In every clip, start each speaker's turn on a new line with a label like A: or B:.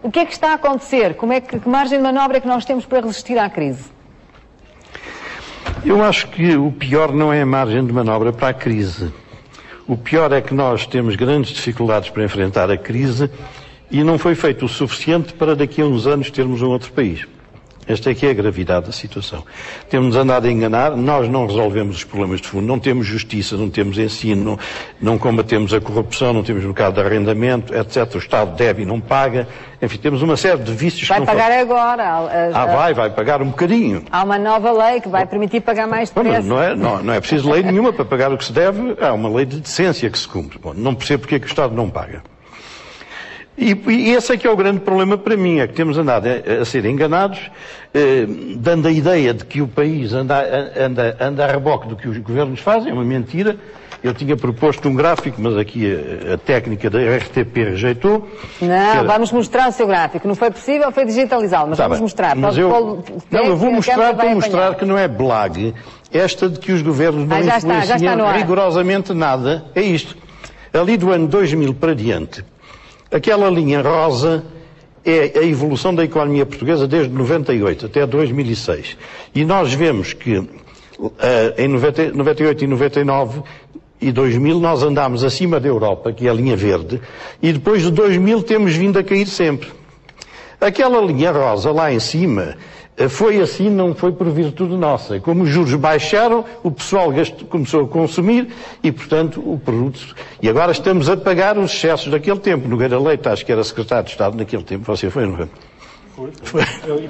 A: O que é que está a acontecer? Que margem de manobra é que nós temos para resistir à crise?
B: Eu acho que o pior não é a margem de manobra para a crise. O pior é que nós temos grandes dificuldades para enfrentar a crise e não foi feito o suficiente para daqui a uns anos termos um outro país. Esta é que é a gravidade da situação. Temos andado a enganar, nós não resolvemos os problemas de fundo, não temos justiça, não temos ensino, não combatemos a corrupção, não temos mercado de arrendamento, etc. O Estado deve e não paga. Enfim, temos uma série de vícios
A: vai
B: que não
A: pagar agora.
B: Vai pagar um bocadinho.
A: Há uma nova lei que vai permitir pagar mais depressa.
B: Não é preciso lei nenhuma para pagar o que se deve, há uma lei de decência que se cumpre. Bom, não percebo porque é que o Estado não paga. E esse é que é o grande problema para mim, é que temos andado a ser enganados, dando a ideia de que o país anda a reboque do que os governos fazem, é uma mentira. Eu tinha proposto um gráfico, mas aqui a técnica da RTP rejeitou.
A: Não, vamos mostrar o seu gráfico. Não foi possível, foi digitalizá-lo, mas vamos mostrar.
B: Mas eu vou mostrar para mostrar que não é blague esta de que os governos não influenciam rigorosamente nada. É isto. Ali do ano 2000 para diante, aquela linha rosa é a evolução da economia portuguesa desde 98 até 2006. E nós vemos que em 98 e 99 e 2000 nós andámos acima da Europa, que é a linha verde, e depois de 2000 temos vindo a cair sempre. Aquela linha rosa lá em cima foi assim, não foi por virtude nossa. Como os juros baixaram, o pessoal começou a consumir e, portanto, o produto... E agora estamos a pagar os excessos daquele tempo. Nogueira Leite, acho que era secretário de Estado naquele tempo. Você foi, não foi? Foi. Ele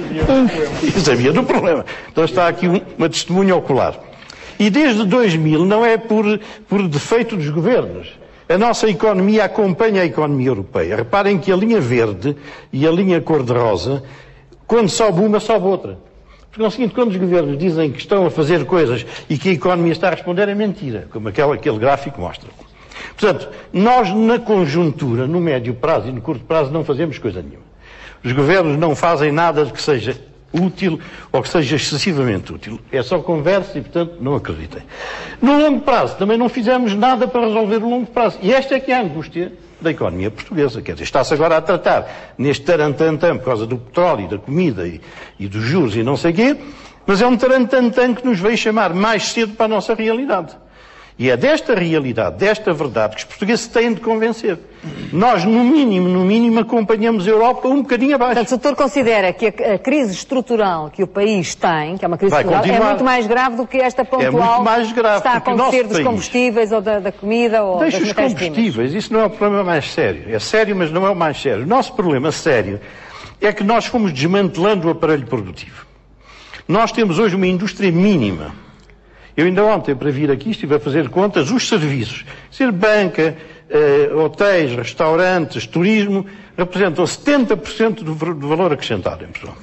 B: sabia do problema. Então está aqui uma testemunha ocular. E desde 2000 não é por defeito dos governos. A nossa economia acompanha a economia europeia. Reparem que a linha verde e a linha cor-de-rosa, quando sobe uma, sobe outra. Porque é o seguinte, quando os governos dizem que estão a fazer coisas e que a economia está a responder, é mentira, como aquele gráfico mostra. Portanto, nós na conjuntura, no médio prazo e no curto prazo, não fazemos coisa nenhuma. Os governos não fazem nada de que seja útil ou que seja excessivamente útil. É só conversa e, portanto, não acreditem. No longo prazo, também não fizemos nada para resolver o longo prazo. E esta é que é a angústia da economia portuguesa. Quer dizer, está-se agora a tratar neste tarantantam por causa do petróleo e da comida e dos juros e não sei o quê, mas é um tarantantam que nos veio chamar mais cedo para a nossa realidade. E é desta realidade, desta verdade, que os portugueses têm de convencer. Nós, no mínimo, acompanhamos a Europa um bocadinho abaixo.
A: Portanto, o doutor considera que a crise estrutural que o país tem, que é uma crise estrutural, é muito mais grave do que esta pontual
B: muito mais grave,
A: que está a acontecer dos combustíveis ou da comida ou das matérias-primas?
B: Deixa os combustíveis, isso não é o problema mais sério. É sério, mas não é o mais sério. O nosso problema sério é que nós fomos desmantelando o aparelho produtivo. Nós temos hoje uma indústria mínima. Eu ainda ontem, para vir aqui, estive a fazer contas, os serviços, ser banca, hotéis, restaurantes, turismo, representam 70% do valor acrescentado em Portugal.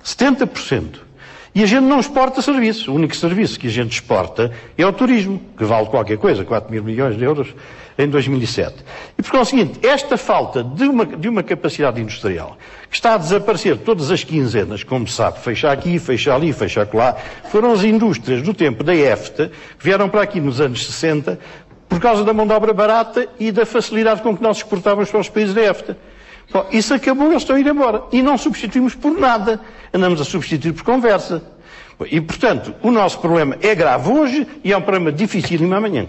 B: 70%. E a gente não exporta serviços. O único serviço que a gente exporta é o turismo, que vale qualquer coisa, 4 mil milhões de euros em 2007. E porque é o seguinte, esta falta de uma capacidade industrial, que está a desaparecer todas as quinzenas, como se sabe, fecha aqui, fecha ali, fecha acolá, foram as indústrias do tempo da EFTA, que vieram para aqui nos anos 60, por causa da mão de obra barata e da facilidade com que nós exportávamos para os países da EFTA. Bom, isso acabou, eles estão a ir embora. E não substituímos por nada. Andamos a substituir por conversa. E, portanto, o nosso problema é grave hoje e é um problema dificílimo amanhã.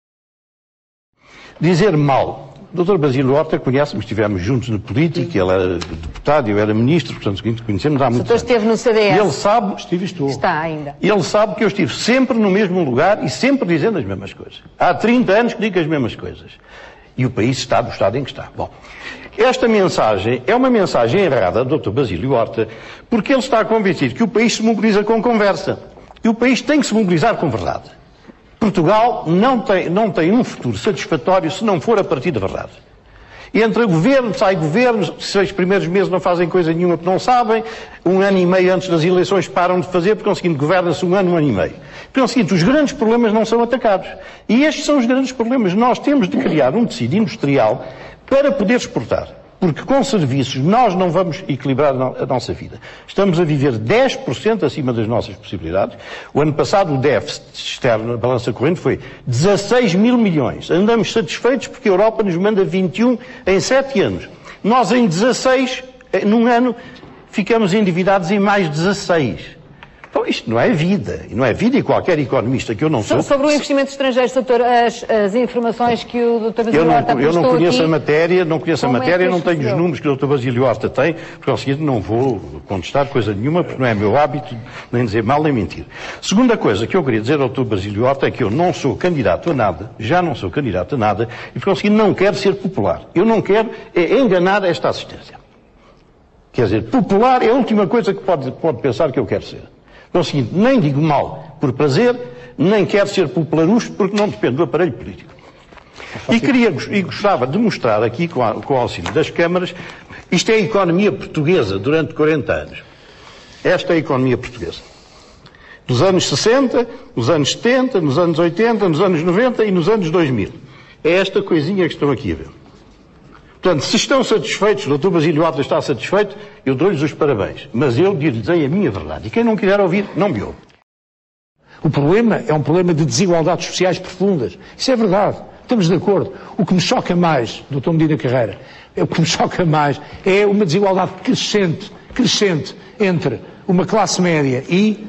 B: Dizer mal. O Dr. Basílio Horta conhece-me, estivemos juntos na política, ele era deputado, eu era ministro, portanto, conhecemos há muito tempo.
A: O doutor esteve no CDS.
B: Ele sabe, estou.
A: Está ainda.
B: Ele sabe que eu estive sempre no mesmo lugar e sempre dizendo as mesmas coisas. Há 30 anos que digo as mesmas coisas. E o país está do estado em que está. Bom, esta mensagem é uma mensagem errada do Dr. Basílio Horta, porque ele está convencido que o país se mobiliza com conversa. E o país tem que se mobilizar com verdade. Portugal não tem um futuro satisfatório se não for a partir da verdade. Entra governo, sai governo, 6 primeiros meses não fazem coisa nenhuma porque não sabem, 1 ano e meio antes das eleições param de fazer, porque é o seguinte, governa-se 1 ano e meio. Porque é o seguinte, os grandes problemas não são atacados. E estes são os grandes problemas. Nós temos de criar um tecido industrial para poder exportar. Porque com serviços nós não vamos equilibrar a nossa vida. Estamos a viver 10% acima das nossas possibilidades. O ano passado o déficit externo na balança corrente foi 16 mil milhões. Andamos satisfeitos porque a Europa nos manda 21 em 7 anos. Nós em 16, num ano, ficamos endividados em mais 16. Então isto não é vida, e não é vida, e qualquer economista que eu não sou...
A: Sobre o investimento estrangeiro, doutor, as informações que o doutor Basílio Horta
B: eu não conheço
A: aqui,
B: a matéria, não tenho os números que o doutor Basílio Horta tem, porque ao seguinte não vou contestar coisa nenhuma, porque não é meu hábito nem dizer mal nem mentir. Segunda coisa que eu queria dizer ao doutor Basílio Horta é que eu não sou candidato a nada, já não sou candidato a nada, e porque ao seguinte não quero ser popular. Eu não quero enganar esta assistência. Quer dizer, popular é a última coisa que pode pensar que eu quero ser. É o seguinte, nem digo mal por prazer, nem quero ser popularucho porque não depende do aparelho político. E gostava de mostrar aqui, com o auxílio das câmaras, isto é a economia portuguesa durante 40 anos. Esta é a economia portuguesa. Dos anos 60, nos anos 70, nos anos 80, nos anos 90 e nos anos 2000. É esta coisinha que estão aqui a ver. Portanto, se estão satisfeitos, o Dr. Basílio Horta está satisfeito, eu dou-lhes os parabéns. Mas eu dir-lhes a minha verdade. E quem não quiser ouvir, não me ouve.
C: O problema é um problema de desigualdades sociais profundas. Isso é verdade. Estamos de acordo. O que me choca mais, Dr. Medina Carreira, o que me choca mais é uma desigualdade crescente entre uma classe média e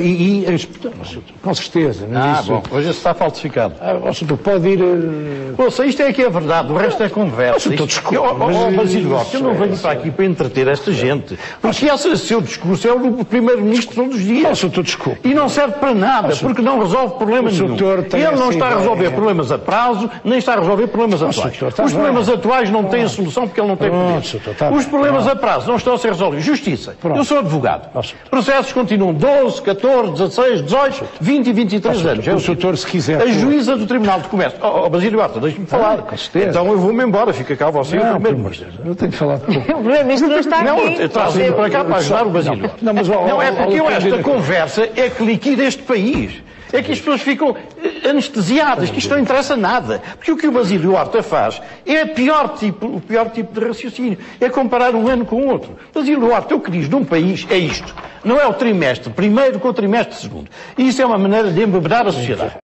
C: com certeza.
B: Mas bom, hoje está falsificado.
C: Doutor, pode ir...
B: Ouça, isto é que é verdade, o resto é conversa. Basílio Horta, eu não venho para aqui para entreter esta gente. Porque esse seu discurso é o do Primeiro-Ministro todos os dias. E não serve para nada, porque não resolve problemas nenhum. Ele não está a resolver problemas a prazo, nem está a resolver problemas atuais. Os problemas atuais não têm solução porque ele não tem poder. Os problemas a prazo não estão a ser resolvidos. Justiça. Eu sou advogado. Processos continuam 12, 14, 16, 18, 20 e 23 anos.
C: O doutor, se quiser...
B: A juíza do Tribunal de Comércio. Basílio Horta, deixe-me falar.
C: Com certeza.
B: Então eu vou-me embora, fica cá você.
C: Eu tenho que falar.
A: O Primeiro-Ministro não está aqui.
B: Não, eu trago-me para cá para ajudar o Basílio. Não, é porque esta conversa é que liquida este país. É que as pessoas ficam anestesiadas, que isto não interessa nada. Porque o que o Basílio Horta faz é o pior tipo de raciocínio. É comparar um ano com o outro. Basílio Horta, o que diz de um país é isto. Não é o trimestre primeiro com o trimestre segundo. E isso é uma maneira de embebedar a sociedade.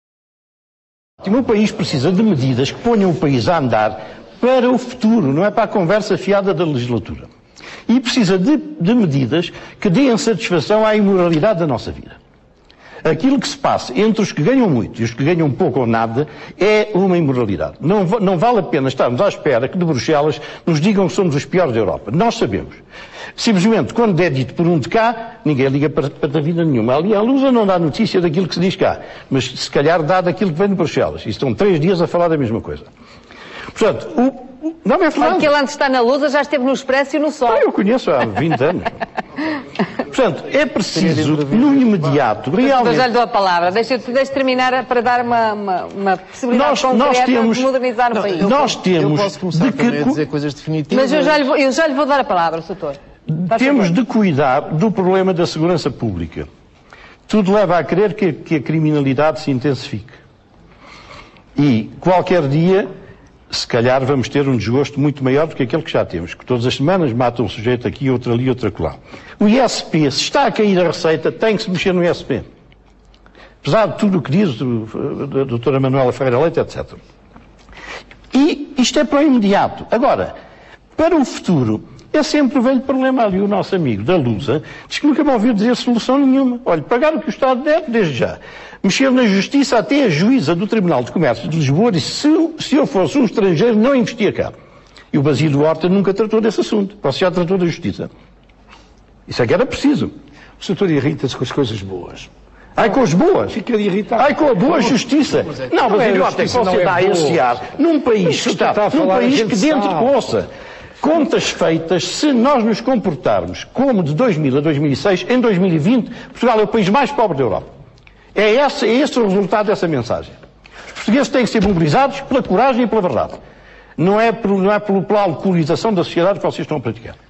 B: O país precisa de medidas que ponham o país a andar para o futuro, não é para a conversa fiada da legislatura. E precisa de medidas que deem satisfação à imoralidade da nossa vida. Aquilo que se passa entre os que ganham muito e os que ganham pouco ou nada é uma imoralidade. Não vale a pena estarmos à espera que de Bruxelas nos digam que somos os piores da Europa. Nós sabemos. Simplesmente, quando é dito por um de cá, ninguém liga para a vida nenhuma. Ali a Lusa não dá notícia daquilo que se diz cá, mas se calhar dá daquilo que vem de Bruxelas. E estão 3 dias a falar da mesma coisa. Portanto, não é verdade.
A: Porque ele antes de estar na Lusa já esteve no Expresso e no Sol.
B: Eu conheço há 20 anos. Portanto, é preciso, no imediato, realmente...
A: Já lhe dou a palavra. Deixe terminar para dar uma possibilidade concreta de modernizar o país.
B: Nós temos...
D: Eu posso começar também a dizer coisas definitivas.
A: Mas eu já lhe vou dar a palavra, doutor.
B: Temos de cuidar do problema da segurança pública. Tudo leva a crer que a criminalidade se intensifique. E qualquer dia... se calhar vamos ter um desgosto muito maior do que aquele que já temos, que todas as semanas matam um sujeito aqui, outro ali, outro acolá. O ISP, se está a cair a receita, tem que se mexer no ISP. Apesar de tudo o que diz a doutora Manuela Ferreira Leite, etc. E isto é para o imediato. Agora, para o futuro, é sempre o velho problema. Ali o nosso amigo da Lusa diz que nunca me ouviu dizer solução nenhuma. Olha, pagar o que o Estado deve desde já. Mexer na justiça, até a juíza do Tribunal de Comércio de Lisboa disse se eu fosse um estrangeiro não investia cá. E o Basílio Horta nunca tratou desse assunto. Você já tratou da justiça. Isso é que era preciso.
C: O doutor irrita-se com as coisas boas.
B: Ai, com as boas?
C: Fica irritado.
B: Ai, com a boa justiça. Não, Basílio Horta, é que você está a ensear num país que dentro de ouça. Contas feitas, se nós nos comportarmos como de 2000 a 2006, em 2020, Portugal é o país mais pobre da Europa. É esse o resultado dessa mensagem. Os portugueses têm que ser mobilizados pela coragem e pela verdade. Não é pela alcoolização da sociedade que vocês estão a praticar.